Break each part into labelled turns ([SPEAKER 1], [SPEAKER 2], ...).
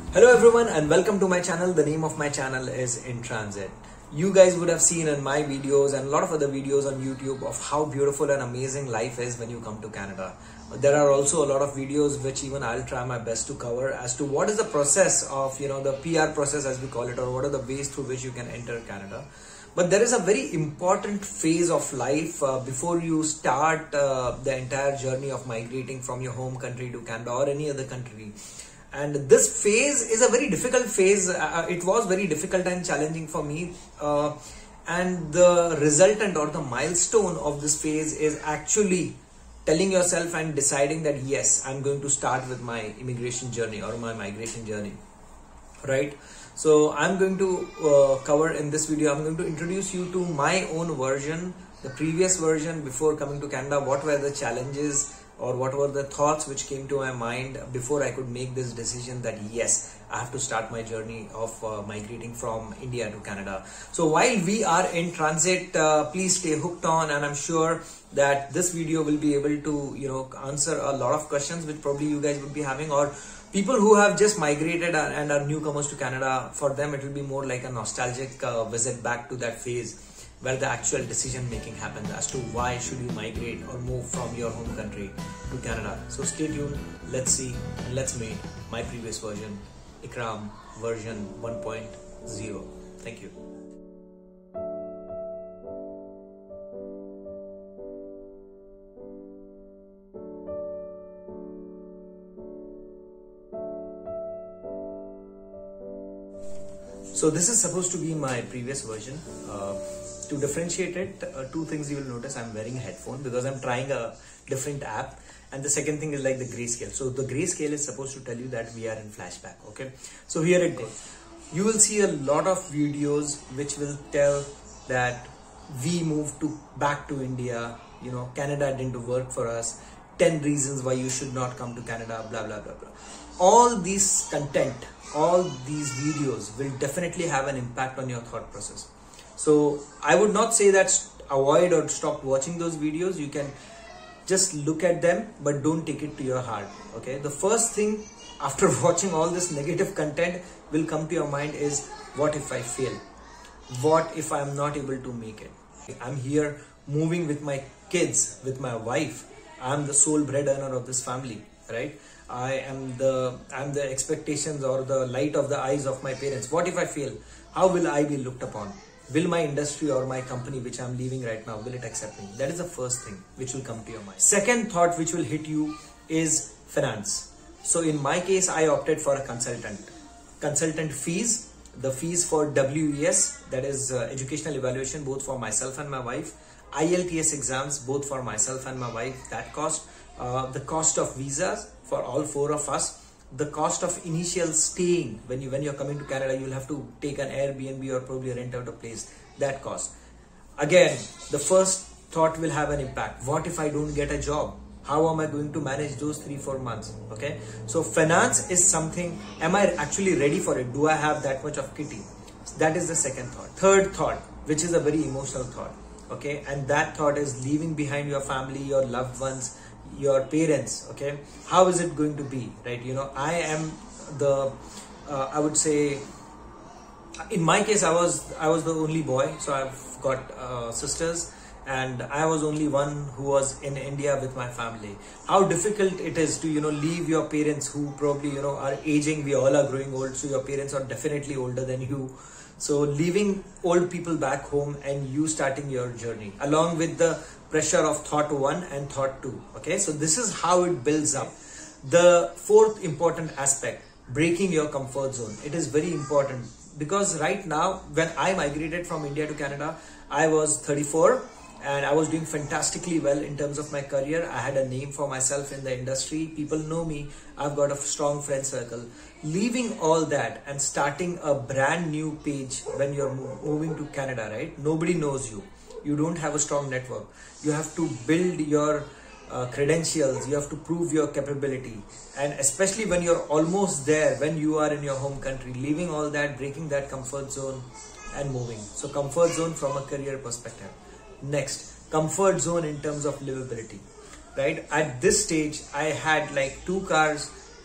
[SPEAKER 1] Hello everyone and welcome to my channel. The name of my channel is In Transit. You guys would have seen in my videos and a lot of other videos on YouTube of how beautiful and amazing life is when you come to Canada. There are also a lot of videos which even I'll try my best to cover as to what is the process of, the PR process as we call it, or what are the ways through which you can enter Canada. But there is a very important phase of life before you start the entire journey of migrating from your home country to Canada or any other country. And this phase is a very difficult phase. It was very difficult and challenging for me. And the resultant or the milestone of this phase is actually telling yourself and deciding that yes, I'm going to start with my immigration journey or my migration journey, right? So I'm going to cover in this video, I'm going to introduce you to my own version, the previous version before coming to Canada. What were the challenges or what were the thoughts which came to my mind before I could make this decision that yes, I have to start my journey of migrating from India to Canada. So while we are in transit, please stay hooked on, and I'm sure that this video will be able to answer a lot of questions which probably you guys would be having, or people who have just migrated and are newcomers to Canada. For them it will be more like a nostalgic visit back to that phase where the actual decision making happens as to why should you migrate or move from your home country to Canada. So stay tuned, let's see and let's meet my previous version, Ikram version 1.0. Thank you. So this is supposed to be my previous version. To differentiate it, two things you will notice. I'm wearing a headphone because I'm trying a different app, and the second thing is like the grayscale. So the grayscale is supposed to tell you that we are in flashback. Okay, so here it goes. You will see a lot of videos which will tell that we moved back to India. Canada didn't work for us. 10 reasons why you should not come to Canada. Blah blah blah blah. All these content, all these videos will definitely have an impact on your thought process. So I would not say that avoid or stop watching those videos. You can just look at them, but don't take it to your heart. Okay. The first thing after watching all this negative content will come to your mind is, what if I fail? What if I'm not able to make it? I'm here moving with my kids, with my wife. I'm the sole breadwinner of this family, right? I'm the expectations or the light of the eyes of my parents. What if I fail? How will I be looked upon? Will my industry or my company which I'm leaving right now, will it accept me? That is the first thing which will come to your mind. Second thought which will hit you is finance. So in my case, I opted for a consultant. Consultant fees, the fees for WES, that is educational evaluation, both for myself and my wife. IELTS exams, both for myself and my wife, that cost. The cost of visas for all four of us. The cost of initial staying, when you're coming to Canada, you'll have to take an Airbnb or probably rent out a place. That cost. Again, the first thought will have an impact. What if I don't get a job? How am I going to manage those 3-4 months? Okay. So finance is something. Am I actually ready for it? Do I have that much of kitty? That is the second thought. Third thought, which is a very emotional thought. Okay. And that thought is leaving behind your family, your loved ones, your parents. Okay, how is it going to be, right? I am I would say, in my case, I was the only boy, so I've got sisters, and I was only one who was in India with my family. How difficult it is to leave your parents who probably are aging. We all are growing old, so your parents are definitely older than you. So leaving old people back home and you starting your journey along with the pressure of thought 1 and thought 2. Okay, so this is how it builds up. The fourth important aspect, breaking your comfort zone. It is very important because right now, when I migrated from India to Canada, I was 34 and I was doing fantastically well in terms of my career. I had a name for myself in the industry. People know me. I've got a strong friend circle. Leaving all that and starting a brand new page when you're moving to Canada, right? Nobody knows you. You don't have a strong network. You have to build your credentials. You have to prove your capability. And especially when you're almost there, when you are in your home country, leaving all that, breaking that comfort zone and moving. So comfort zone from a career perspective. Next, comfort zone in terms of livability, right? At this stage, I had like 2 cars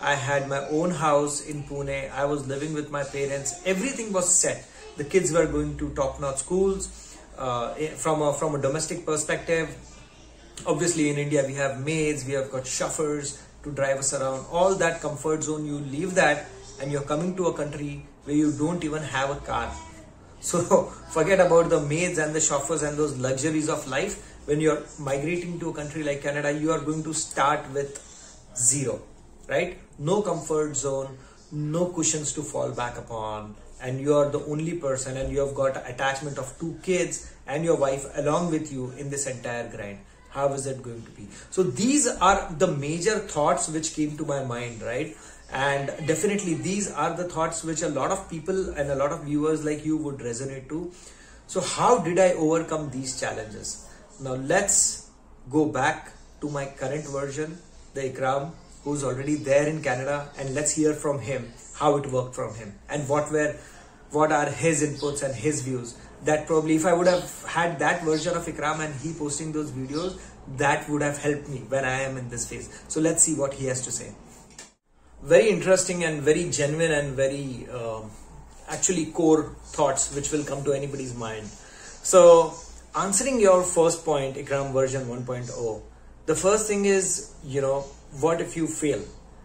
[SPEAKER 1] I had my own house in Pune. I was living with my parents. Everything was set. The kids were going to top-notch schools. From a domestic perspective, obviously in India we have maids, we have got chauffeurs to drive us around. All that comfort zone, you leave that and you're coming to a country where you don't even have a car. So forget about the maids and the chauffeurs and those luxuries of life. When you're migrating to a country like Canada, you are going to start with zero, right? No comfort zone, no cushions to fall back upon, and you are the only person, and you have got attachment of 2 kids and your wife along with you in this entire grind. How is it going to be? So these are the major thoughts which came to my mind, right? And definitely these are the thoughts which a lot of people and a lot of viewers like you would resonate to. So how did I overcome these challenges? Now let's go back to my current version, the Ikram, who's already there in Canada, and let's hear from him how it worked from him and what are his inputs and his views. That probably, if I would have had that version of Ikram and he posting those videos, that would have helped me when I am in this phase. So let's see what he has to say. Very interesting and very genuine and very actually core thoughts which will come to anybody's mind. So answering your first point, Ikram version 1.0, the first thing is, what if you fail?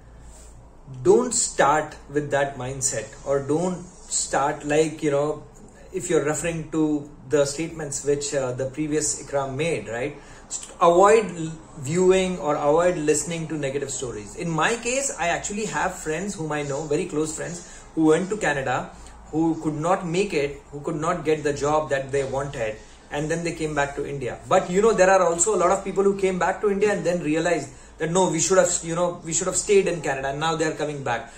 [SPEAKER 1] Don't start with that mindset, or don't start like, if you're referring to the statements which the previous Ikram made, right? Avoid viewing or avoid listening to negative stories. In my case, I actually have friends whom I know, very close friends, who went to Canada, who could not make it, who could not get the job that they wanted, and then they came back to India. But there are also a lot of people who came back to India and then realized that no, we should have stayed in Canada, and now they are coming back.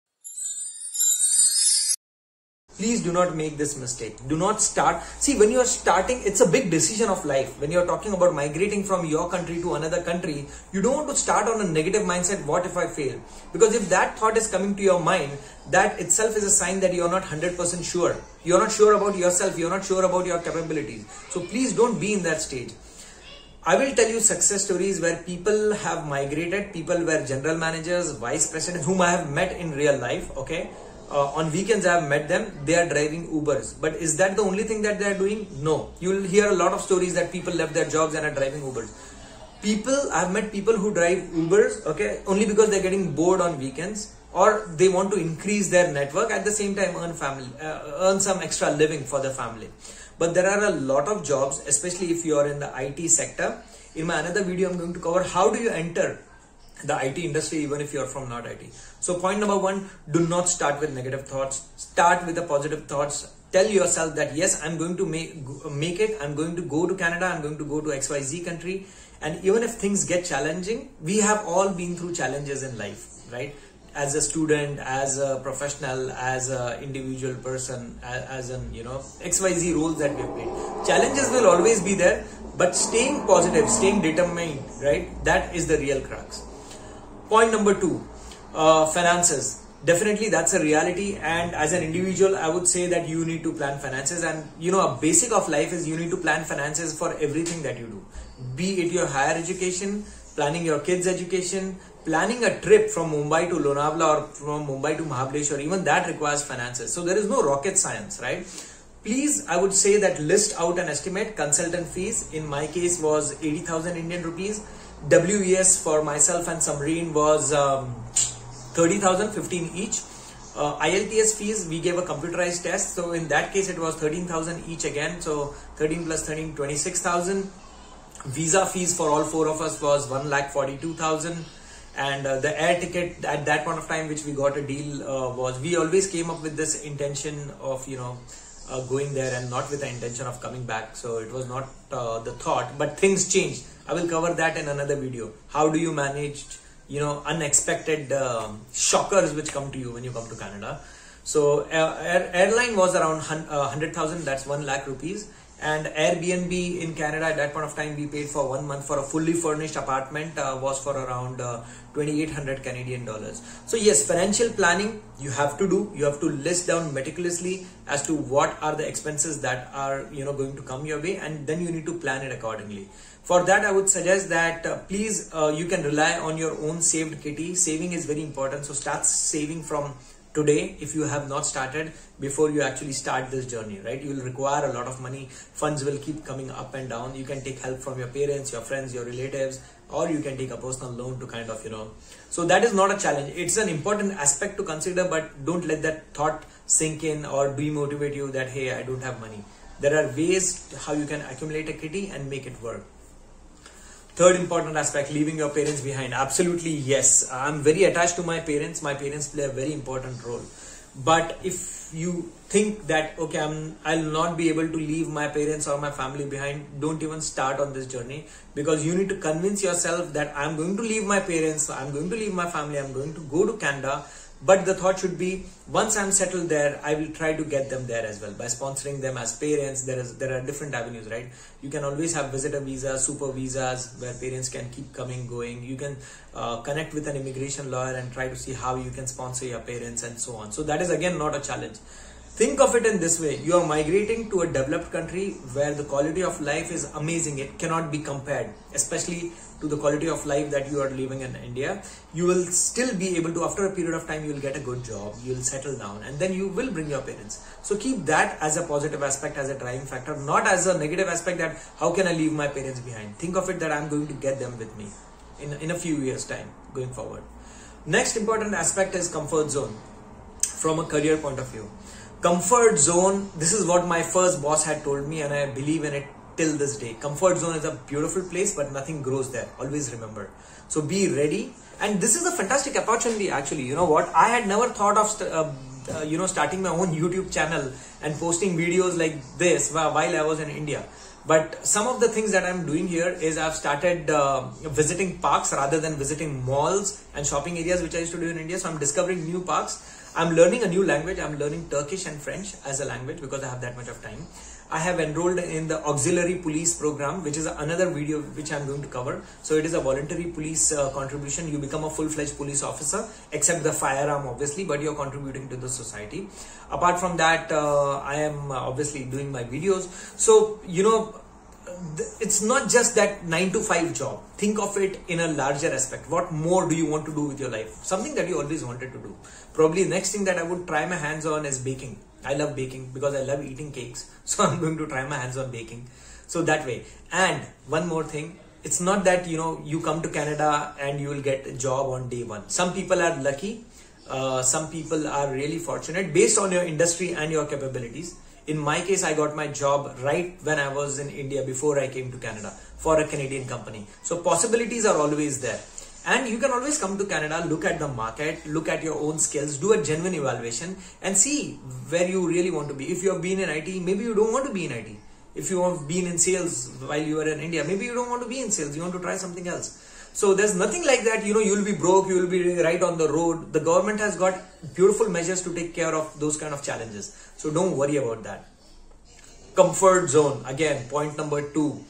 [SPEAKER 1] Please do not make this mistake. Do not start. See, when you are starting, it's a big decision of life. When you are talking about migrating from your country to another country, you don't want to start on a negative mindset. What if I fail? Because if that thought is coming to your mind, that itself is a sign that you're not 100% sure. You're not sure about yourself. You're not sure about your capabilities. So please don't be in that stage. I will tell you success stories where people have migrated. People were general managers, vice presidents, whom I have met in real life. Okay. On weekends I have met them. They are driving Ubers. But is that the only thing that they are doing? No. You will hear a lot of stories that people left their jobs and are driving Ubers. I've met people who drive Ubers, okay, only because they're getting bored on weekends, or they want to increase their network, at the same time earn some extra living for the family. But there are a lot of jobs, especially if you are in the IT sector. In my another video, I'm going to cover how do you enter the IT industry even if you're from not IT. So point number 1, do not start with negative thoughts. Start with the positive thoughts. Tell yourself that yes, I'm going to make it. I'm going to go to Canada. I'm going to go to XYZ country. And even if things get challenging, we have all been through challenges in life, right? As a student, as a professional, as an individual person, as an XYZ roles that we have played. Challenges will always be there, but staying positive, staying determined, right? That is the real crux. Point number 2, finances. Definitely that's a reality, and as an individual I would say that you need to plan finances, and a basic of life is you need to plan finances for everything that you do. Be it your higher education, planning your kids' education, planning a trip from Mumbai to Lonavala or from Mumbai to Mahabaleshwar, even that requires finances. So there is no rocket science, right? Please, I would say that list out an estimate. Consultant fees in my case was 80,000 Indian rupees. WES for myself and Samreen was 30,000, 15 each. IELTS fees, we gave a computerized test. So in that case, it was 13,000 each again. So 13 plus 13, 26,000. Visa fees for all 4 of us was 1,42,000. And the air ticket at that point of time, which we got a deal, was, we always came up with this intention of, going there and not with the intention of coming back. So it was not the thought, but things changed. I will cover that in another video. How do you manage, unexpected shockers which come to you when you come to Canada? So airline was around 100,000, that's 1 lakh rupees. And Airbnb in Canada at that point of time, we paid for 1 month for a fully furnished apartment was for around 2,800 Canadian dollars. So yes, financial planning you have to do. You have to list down meticulously as to what are the expenses that are going to come your way, and then you need to plan it accordingly. For that, I would suggest that please you can rely on your own saved kitty. Saving is very important, so start saving from today if you have not started, before you actually start this journey, right? You will require a lot of money. Funds will keep coming up and down. You can take help from your parents, your friends, your relatives, or you can take a personal loan to kind of, so that is not a challenge. It's an important aspect to consider, but don't let that thought sink in or demotivate you that, hey, I don't have money. There are ways how you can accumulate a kitty and make it work. Third important aspect, leaving your parents behind. Absolutely, yes. I'm very attached to my parents. My parents play a very important role. But if you think that, okay, I'll not be able to leave my parents or my family behind, don't even start on this journey, because you need to convince yourself that I'm going to leave my parents, I'm going to leave my family, I'm going to go to Canada. But the thought should be, once I'm settled there, I will try to get them there as well by sponsoring them as parents. There are different avenues, right? You can always have visitor visas, super visas, where parents can keep coming, going. You can connect with an immigration lawyer and try to see how you can sponsor your parents and so on. So that is again not a challenge. Think of it in this way. You are migrating to a developed country where the quality of life is amazing. It cannot be compared, especially to the quality of life that you are living in India. You will still be able to, after a period of time, you will get a good job, you will settle down, and then you will bring your parents. So keep that as a positive aspect, as a driving factor, not as a negative aspect that how can I leave my parents behind. Think of it that I'm going to get them with me in a few years time going forward. Next important aspect is comfort zone from a career point of view. Comfort zone, this is what my first boss had told me, and I believe in it till this day. Comfort zone is a beautiful place, but nothing grows there. Always remember. So be ready. And this is a fantastic opportunity actually. You know what? I had never thought of starting my own YouTube channel and posting videos like this while I was in India. But some of the things that I'm doing here is I've started visiting parks rather than visiting malls and shopping areas, which I used to do in India. So I'm discovering new parks. I'm learning a new language. I'm learning Turkish and French as a language because I have that much of time. I have enrolled in the auxiliary police program, which is another video which I'm going to cover. So it is a voluntary police contribution. You become a full-fledged police officer, except the firearm obviously, but you're contributing to the society. Apart from that, I am obviously doing my videos. So, it's not just that 9 to 5 job. Think of it in a larger aspect. What more do you want to do with your life? Something that you always wanted to do. Probably the next thing that I would try my hands on is baking. I love baking because I love eating cakes. So I'm going to try my hands on baking. So that way. And one more thing. It's not that, you come to Canada and you will get a job on day one. Some people are lucky. Some people are really fortunate based on your industry and your capabilities. In my case, I got my job right when I was in India before I came to Canada for a Canadian company. So possibilities are always there. And you can always come to Canada, look at the market, look at your own skills, do a genuine evaluation and see where you really want to be. If you have been in IT, maybe you don't want to be in IT. If you have been in sales while you were in India, maybe you don't want to be in sales, you want to try something else. So there's nothing like that, you'll be broke, you will be right on the road. The government has got beautiful measures to take care of those kind of challenges. So don't worry about that. Comfort zone, again, point number 2.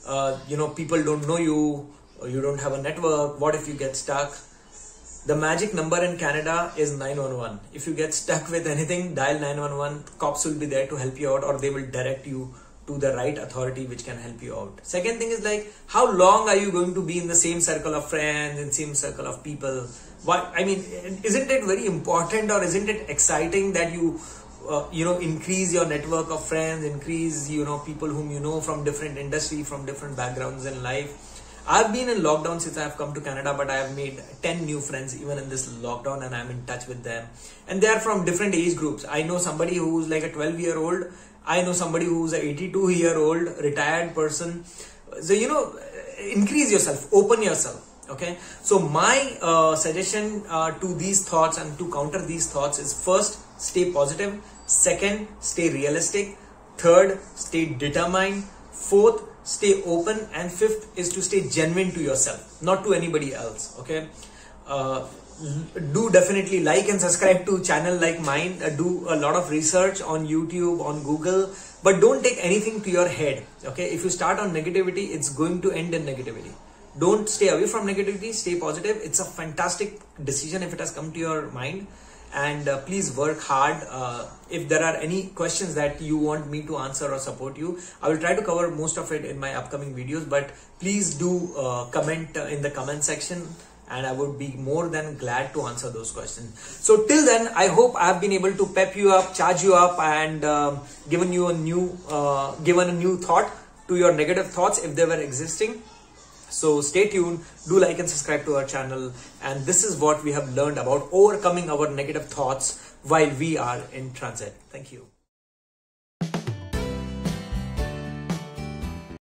[SPEAKER 1] People don't know you, or you don't have a network. What if you get stuck? The magic number in Canada is 911. If you get stuck with anything, dial 911. Cops will be there to help you out, or they will direct you to the right authority which can help you out. Second thing is like, how long are you going to be in the same circle of friends and same circle of people? Isn't it very important, or isn't it exciting that you increase your network of friends, increase, people whom you know from different industry, from different backgrounds in life. I've been in lockdown since I've come to Canada, but I have made 10 new friends even in this lockdown, and I'm in touch with them. And they are from different age groups. I know somebody who's like a 12-year-old. I know somebody who's a 82-year-old retired person. So, increase yourself, open yourself. Okay. So my suggestion to these thoughts and to counter these thoughts is, first, stay positive. Second, stay realistic. Third, stay determined. Fourth, stay open. And fifth is to stay genuine to yourself, not to anybody else. Okay. Do definitely like and subscribe to a channel like mine. Do a lot of research on YouTube, on Google, but don't take anything to your head. Okay. If you start on negativity, it's going to end in negativity. Don't stay away from negativity. Stay positive. It's a fantastic decision if it has come to your mind. and please work hard. If there are any questions that you want me to answer or support you, I will try to cover most of it in my upcoming videos, but please do comment in the comment section, and I would be more than glad to answer those questions. So till then, I hope I have been able to pep you up, charge you up, and given a new thought to your negative thoughts if they were existing. So stay tuned, do like and subscribe to our channel, and this is what we have learned about overcoming our negative thoughts while we are in transit. Thank you.